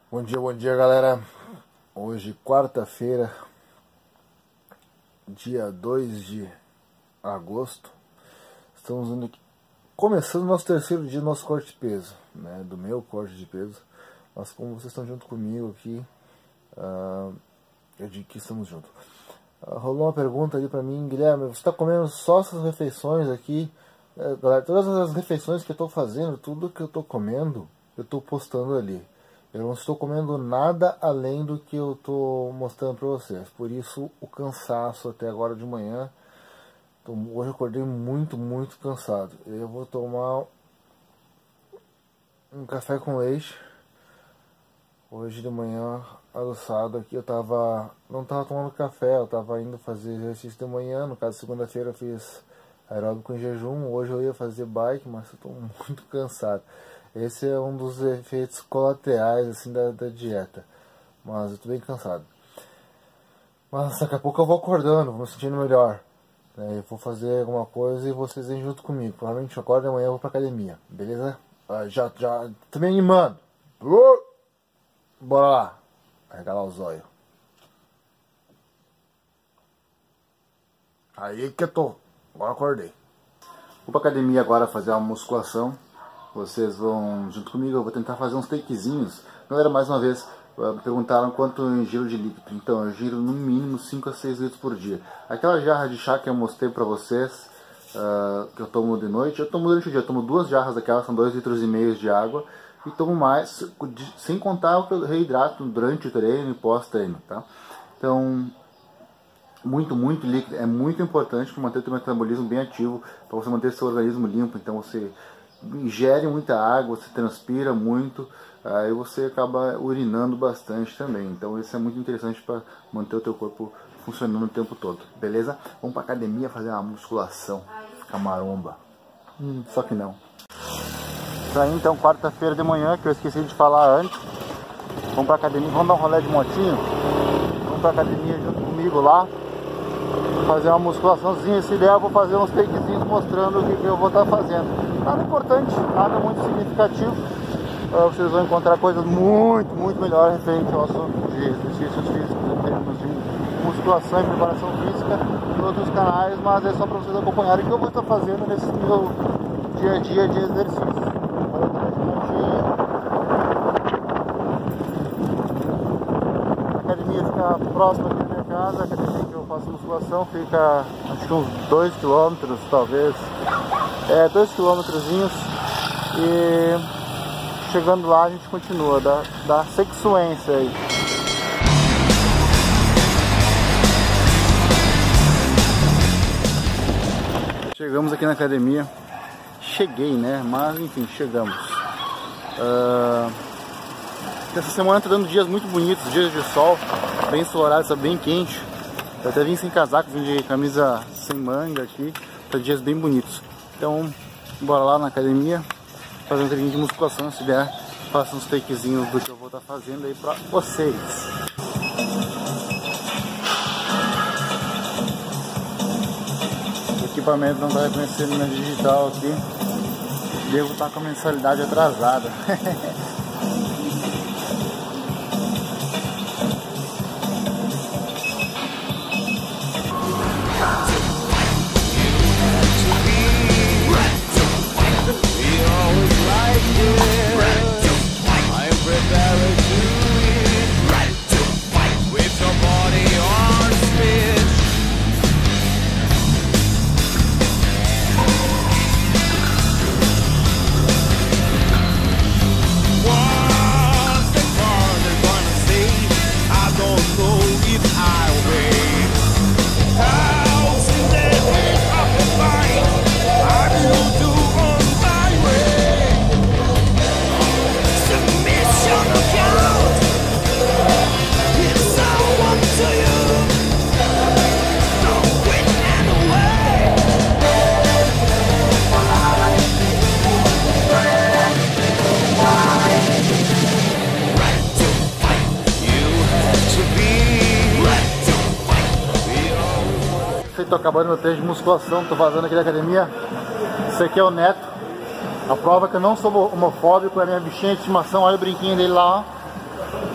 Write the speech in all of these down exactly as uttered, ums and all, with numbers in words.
Bom dia, bom dia, galera. Hoje, quarta-feira, dia dois de agosto. Estamos indo aqui, começando o nosso terceiro dia do nosso corte de peso, né? Do meu corte de peso. Mas como vocês estão junto comigo aqui, uh, eu digo que estamos juntos. Uh, rolou uma pergunta ali pra mim: Guilherme, você está comendo só essas refeições aqui? Uh, galera, todas as refeições que eu estou fazendo, tudo que eu estou comendo, eu estou postando ali. Eu não estou comendo nada além do que eu estou mostrando para vocês. Por isso o cansaço até agora de manhã. Então, hoje eu acordei muito, muito cansado. Eu vou tomar um café com leite. Hoje de manhã, adoçado aqui, eu tava, não estava tomando café, eu estava indo fazer exercício de manhã. No caso, segunda-feira eu fiz aeróbico em jejum. Hoje eu ia fazer bike, mas eu estou muito cansado. Esse é um dos efeitos colaterais assim, da, da dieta. Mas eu tô bem cansado. Mas daqui a pouco eu vou acordando, vou me sentindo melhor. É, eu vou fazer alguma coisa e vocês vêm junto comigo. Provavelmente eu acordo e amanhã eu vou pra academia. Beleza? Ah, já, já, tô me animando. Uh! Bora lá. Arregalar os olhos. Aí que eu tô. Agora acordei. Vou pra academia agora fazer uma musculação. Vocês vão junto comigo, eu vou tentar fazer uns takezinhos. Galera, mais uma vez, me perguntaram quanto eu giro de líquido. Então, eu giro no mínimo cinco a seis litros por dia. Aquela jarra de chá que eu mostrei pra vocês, uh, que eu tomo de noite, eu tomo durante o dia. Eu tomo duas jarras daquelas, são dois litros e meio de água. E tomo mais, sem contar o que eu reidrato durante o treino e pós-treino, tá? Então, muito, muito líquido. É muito importante para manter o teu metabolismo bem ativo, para você manter seu organismo limpo. Então, você ingere muita água, você transpira muito, aí você acaba urinando bastante também. Então isso é muito interessante para manter o teu corpo funcionando o tempo todo, beleza? Vamos pra academia fazer uma musculação, ficar maromba. Hum, só que não. Isso aí, então, quarta-feira de manhã, que eu esqueci de falar antes. Vamos pra academia, vamos dar um rolê de motinho. Vamos pra academia junto comigo lá, fazer uma musculaçãozinha. Se der, eu vou fazer uns takezinhos mostrando o que, que eu vou estar fazendo. Nada importante, nada muito significativo. Uh, vocês vão encontrar coisas muito, muito melhores referente ao assunto de exercícios físicos, em termos de musculação e preparação física em outros canais, mas é só para vocês acompanharem o que eu vou estar fazendo nesse meu dia a dia de exercício. A academia fica próxima aqui da minha casa, a academia que eu faço musculação fica acho que uns dois quilômetros, talvez. É, dois quilômetrozinhos. E chegando lá a gente continua, dá, dá sequência aí. Chegamos aqui na academia. Cheguei, né? Mas enfim, chegamos. Uh, essa semana tá dando dias muito bonitos, dias de sol, bem ensolarado, está bem quente. Eu até vim sem casaco, vim de camisa sem manga aqui. Tá dias bem bonitos. Então, bora lá na academia, fazer um treininho de musculação. Se der, faça uns takezinhos do que eu vou estar fazendo aí pra vocês. O equipamento não está reconhecendo na digital aqui. Devo estar com a mensalidade atrasada. Tô acabando meu treino de musculação, tô fazendo aqui na academia. Esse aqui é o Neto. A prova é que eu não sou homofóbico, é a minha bichinha de estimação. Olha o brinquinho dele lá, ó.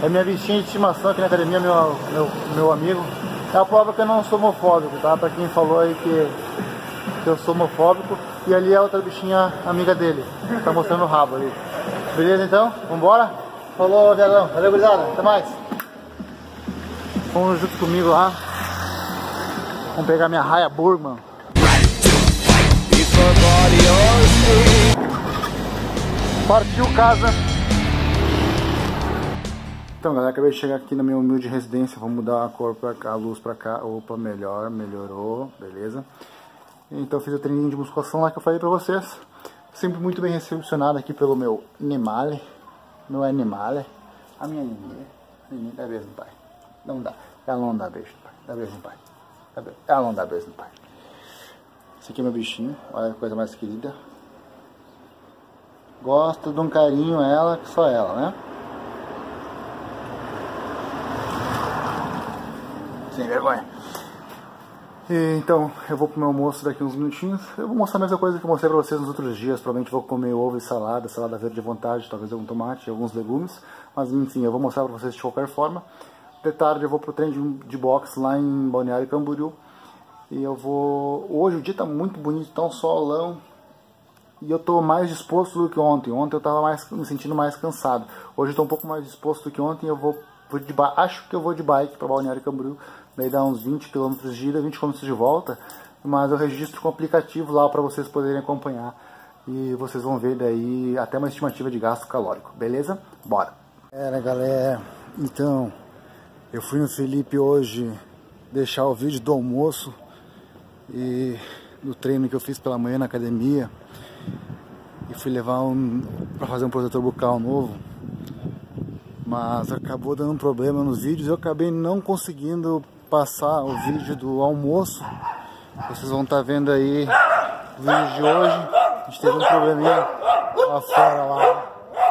É minha bichinha de estimação aqui na academia, meu, meu, meu amigo. É a prova que eu não sou homofóbico, tá? Pra quem falou aí que, que eu sou homofóbico. E ali é outra bichinha amiga dele, tá mostrando o rabo ali. Beleza então? Vambora? Falou, viadão. Valeu, gurizada. Até mais. Vamos junto comigo lá. Vamos pegar minha raia Burman. Partiu casa. Então galera, acabei de chegar aqui na minha humilde residência. Vou mudar a cor pra cá, a luz pra cá. Opa, melhor, melhorou, beleza. Então fiz o treininho de musculação lá que eu falei pra vocês. Sempre muito bem recepcionado aqui pelo meu Nemale. Meu Nemale. A minha Nenê. A Nenê dá beijo no pai. Não dá. Ela não dá beijo no pai. Dá beijo no pai. Ela não dá beijo no pai. Esse aqui é meu bichinho. Olha que coisa mais querida. Gosto de um carinho ela, que só ela, né? Sem vergonha. E, então, eu vou pro meu almoço daqui uns minutinhos. Eu vou mostrar a mesma coisa que eu mostrei pra vocês nos outros dias. Provavelmente vou comer ovo e salada, salada verde à vontade, talvez algum tomate, alguns legumes. Mas enfim, eu vou mostrar pra vocês de qualquer forma. De tarde eu vou pro treino de, de boxe lá em Balneário Camboriú. E eu vou... Hoje o dia tá muito bonito, tá um solão. E eu tô mais disposto do que ontem. Ontem eu tava mais, me sentindo mais cansado. Hoje eu tô um pouco mais disposto do que ontem. Eu vou, vou de ba... Acho que eu vou de bike pra Balneário Camboriú. Daí dá uns vinte quilômetros de ida, vinte quilômetros de volta. Mas eu registro com o aplicativo lá para vocês poderem acompanhar. E vocês vão ver daí até uma estimativa de gasto calórico. Beleza? Bora! Galera, galera. Então, eu fui no Felipe hoje deixar o vídeo do almoço. E do treino que eu fiz pela manhã na academia. E fui levar um... para fazer um protetor bucal novo. Mas acabou dando um problema nos vídeos. Eu acabei não conseguindo passar o vídeo do almoço. Vocês vão estar vendo aí o vídeo de hoje. A gente teve um probleminha lá fora lá.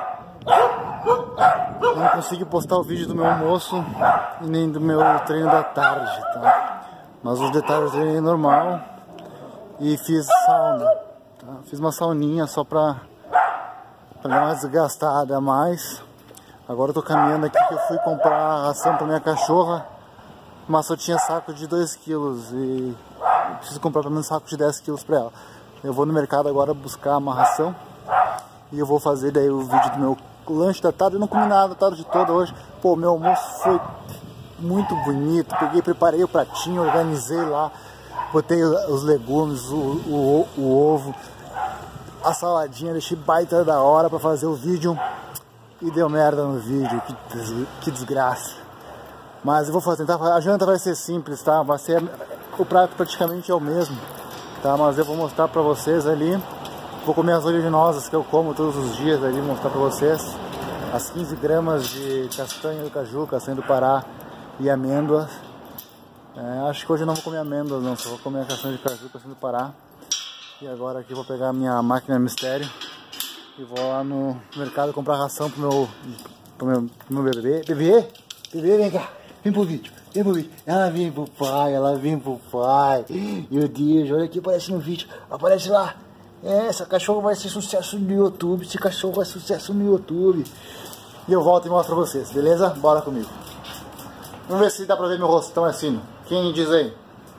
Não consegui postar o vídeo do meu almoço e nem do meu treino da tarde, tá? Mas os detalhes eu treinei normal e fiz sauna, tá? Fiz uma sauninha só pra, pra dar uma desgastada a mais. Agora eu tô caminhando aqui que eu fui comprar ração pra minha cachorra. Mas só tinha saco de dois quilos e eu preciso comprar pelo menos saco de dez quilos pra ela. Eu vou no mercado agora buscar uma ração e eu vou fazer daí o vídeo do meu lanche da tarde. Eu não comi nada a tarde toda hoje. Pô, meu almoço foi muito bonito. Peguei, preparei o pratinho, organizei lá. Botei os legumes, o, o, o ovo, a saladinha. Deixei baita da hora pra fazer o vídeo e deu merda no vídeo. Que, des, que desgraça. Mas eu vou fazer, tentar, a janta vai ser simples, tá? Vai ser, o prato praticamente é o mesmo, tá? Mas eu vou mostrar pra vocês ali. Vou comer as oleaginosas que eu como todos os dias ali, mostrar pra vocês. As quinze gramas de castanha do caju, castanha do Pará e amêndoas. É, acho que hoje eu não vou comer amêndoas não, só vou comer a castanha de caju, castanha do Pará. E agora aqui eu vou pegar a minha máquina mistério e vou lá no mercado comprar ração pro meu, pro meu, pro meu bebê. Bebê? Bebê, vem cá. Vem pro vídeo, vem pro vídeo. Ela vem pro pai, ela vem pro pai. Meu Deus, olha aqui, aparece no vídeo. Aparece lá. É, essa cachorro vai ser sucesso no YouTube. Esse cachorro vai ser sucesso no YouTube. E eu volto e mostro pra vocês, beleza? Bora comigo. Vamos ver se dá pra ver meu rostão assim. Quem diz aí?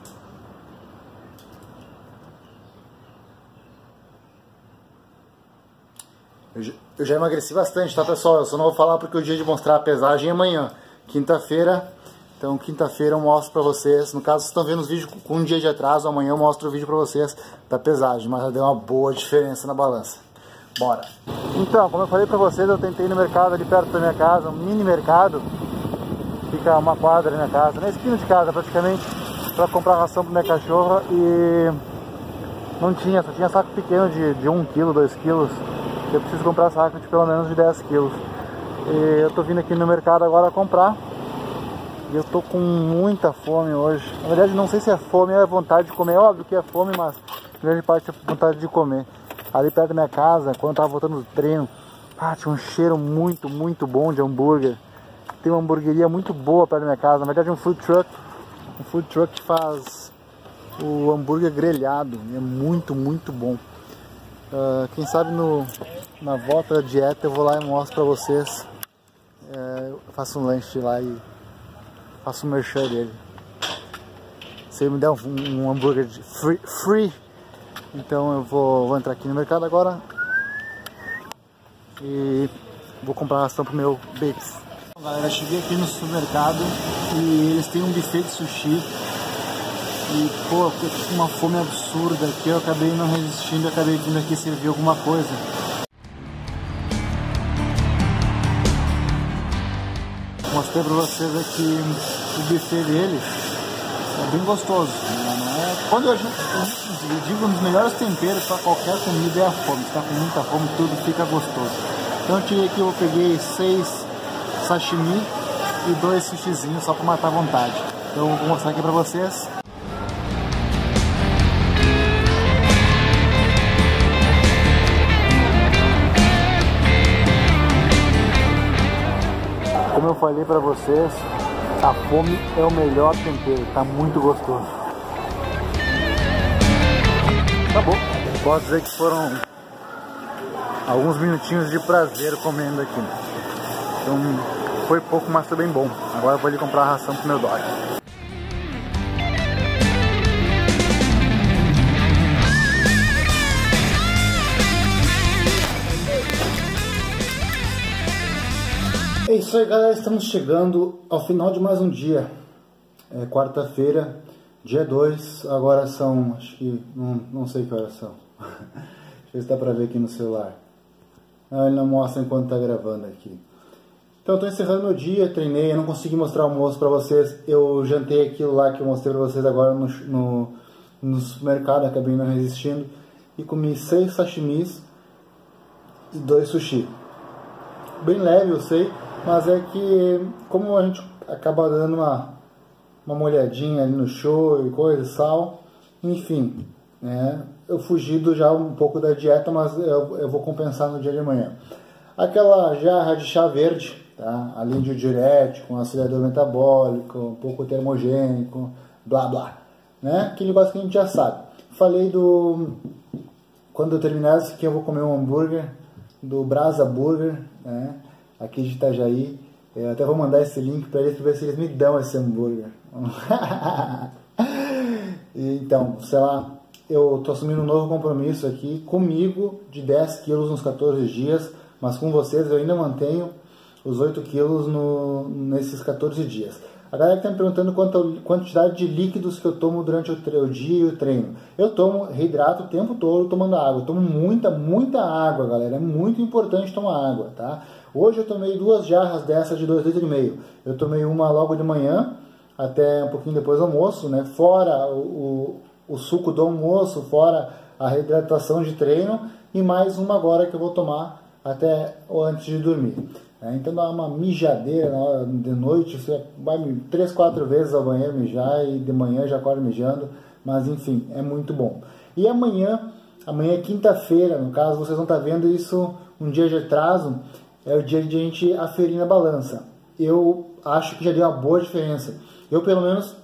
Eu já, eu já emagreci bastante, tá pessoal? Eu só não vou falar porque o dia de mostrar a pesagem é amanhã. Quinta-feira, então quinta-feira eu mostro pra vocês. No caso, vocês estão vendo os vídeos com um dia de atraso. Amanhã eu mostro o vídeo pra vocês da pesagem, mas já deu uma boa diferença na balança. Bora! Então, como eu falei pra vocês, eu tentei ir no mercado ali perto da minha casa, um mini mercado. Fica uma quadra na minha casa, na esquina de casa praticamente, pra comprar ração pra minha cachorra. E não tinha, só tinha saco pequeno de, de um quilo, dois quilos. Eu preciso comprar saco de pelo menos de dez quilos. E eu tô vindo aqui no mercado agora comprar. E eu tô com muita fome hoje. Na verdade não sei se é fome ou é vontade de comer. É óbvio que é fome, mas a grande parte é vontade de comer. Ali perto da minha casa, quando eu tava voltando do treino, ah, tinha um cheiro muito, muito bom de hambúrguer. Tem uma hamburgueria muito boa perto da minha casa. Na verdade é um food truck. Um food truck que faz o hambúrguer grelhado. É muito, muito bom. Uh, quem sabe no, na volta da dieta eu vou lá e mostro pra vocês é, eu faço um lanche lá e faço um merchan dele. Se ele me der um, um hambúrguer de free, free, então eu vou, vou entrar aqui no mercado agora e vou comprar ração pro meu Babes. Galera, cheguei aqui no supermercado e eles têm um buffet de sushi e, pô, eu tô com uma fome absurda aqui, eu acabei não resistindo e acabei vindo aqui servir alguma coisa. Vou mostrar pra vocês aqui o buffet deles, é bem gostoso, né? Não é... Quando eu, eu digo um dos melhores temperos para qualquer comida é a fome, se tá com muita fome tudo fica gostoso. Então eu tirei aqui, eu peguei seis sashimi e dois sushizinhos só para matar a vontade. Então eu vou mostrar aqui para vocês. Como eu falei para vocês, a fome é o melhor tempero, tá muito gostoso. Tá bom. Posso dizer que foram alguns minutinhos de prazer comendo aqui. Então foi pouco, mas foi bem bom. Agora eu vou ali comprar a ração pro meu dog. É isso aí, galera, estamos chegando ao final de mais um dia. É quarta-feira, dia dois, agora são, acho que, não, não sei que horas são. Deixa eu ver se dá pra ver aqui no celular. Não, ele não mostra enquanto tá gravando aqui. Então eu tô encerrando meu dia, treinei, eu não consegui mostrar o almoço pra vocês. Eu jantei aquilo lá que eu mostrei pra vocês agora no, no, no supermercado, acabei não resistindo. E comi seis sashimis e dois sushi. Bem leve, eu sei. Mas é que, como a gente acaba dando uma, uma molhadinha ali no show e coisa, sal, enfim, né? Eu fugi do, já um pouco da dieta, mas eu, eu vou compensar no dia de amanhã. Aquela jarra de chá verde, tá? Além de diurético, um auxiliador metabólico, um pouco termogênico, blá blá, né? Aquele negócio que a gente já sabe. Falei do... Quando eu terminar isso aqui eu vou comer um hambúrguer do Brasa Burger, né? Aqui de Itajaí. Eu até vou mandar esse link para eles para ver se eles me dão esse hambúrguer. Então, sei lá, eu tô assumindo um novo compromisso aqui comigo de dez quilos nos quatorze dias, mas com vocês eu ainda mantenho os oito quilos no, nesses quatorze dias. A galera que tá me perguntando quanto a quantidade de líquidos que eu tomo durante o, o dia e o treino. Eu tomo, reidrato o tempo todo tomando água. Eu tomo muita, muita água, galera. É muito importante tomar água, tá? Hoje eu tomei duas jarras dessas de dois litros e meio. Eu tomei uma logo de manhã, até um pouquinho depois do almoço, né? Fora o, o, o suco do almoço, fora a reidratação de treino, e mais uma agora que eu vou tomar até antes de dormir. É, então dá uma mijadeira na hora de noite, você vai três, quatro vezes ao banheiro mijar e de manhã já acorda mijando, mas enfim, é muito bom. E amanhã, amanhã é quinta-feira, no caso vocês vão estar vendo isso um dia de atraso, é o dia de a gente aferir na balança. Eu acho que já deu uma boa diferença. Eu pelo menos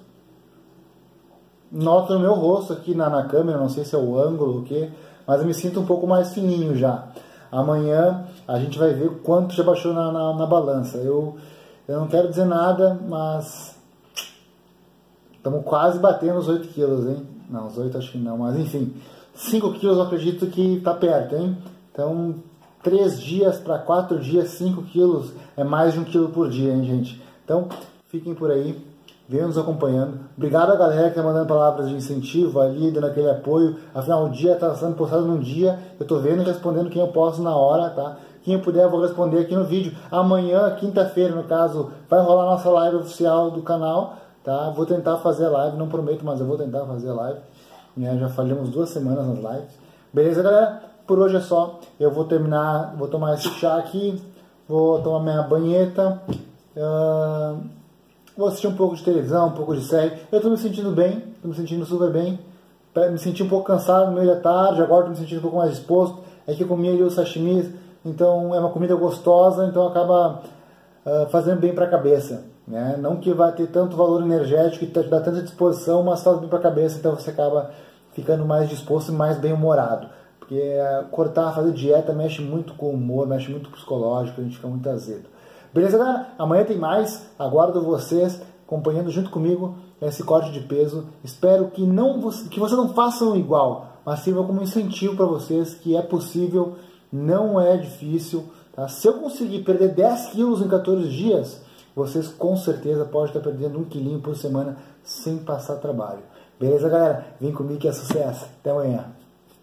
noto no meu rosto aqui na, na câmera, não sei se é o ângulo ou o que, mas eu me sinto um pouco mais fininho já. Amanhã a gente vai ver quanto já baixou na, na, na balança. Eu, eu não quero dizer nada, mas estamos quase batendo os oito quilos, hein? Não, os oito acho que não, mas enfim, cinco quilos eu acredito que está perto, hein? Então, três dias para quatro dias, cinco quilos é mais de um quilo por dia, hein, gente? Então, fiquem por aí. Venham nos acompanhando. Obrigado a galera que está mandando palavras de incentivo ali, dando aquele apoio. Afinal, o dia está sendo postado num dia. Eu estou vendo e respondendo quem eu posso na hora, tá? Quem eu puder, eu vou responder aqui no vídeo. Amanhã, quinta-feira, no caso, vai rolar a nossa live oficial do canal, tá? Vou tentar fazer live, não prometo, mas eu vou tentar fazer live. Já falhamos duas semanas nas lives. Beleza, galera? Por hoje é só. Eu vou terminar, vou tomar esse chá aqui, vou tomar minha banheta. Uh... Vou assistir um pouco de televisão, um pouco de série. Eu estou me sentindo bem, estou me sentindo super bem. Me senti um pouco cansado no meio da tarde, agora estou me sentindo um pouco mais disposto. É que eu comi ali os sashimis, então é uma comida gostosa, então acaba uh, fazendo bem para a cabeça. Né? Não que vai ter tanto valor energético e dá tanta disposição, mas faz bem para a cabeça, então você acaba ficando mais disposto e mais bem-humorado. Porque uh, cortar, fazer dieta mexe muito com o humor, mexe muito com o psicológico, a gente fica muito azedo. Beleza, galera? Amanhã tem mais. Aguardo vocês acompanhando junto comigo esse corte de peso. Espero que, não, que vocês não façam igual, mas sirva como incentivo para vocês que é possível, não é difícil. Tá? Se eu conseguir perder dez quilos em quatorze dias, vocês com certeza podem estar perdendo um quilinho por semana sem passar trabalho. Beleza, galera? Vem comigo que é sucesso. Até amanhã.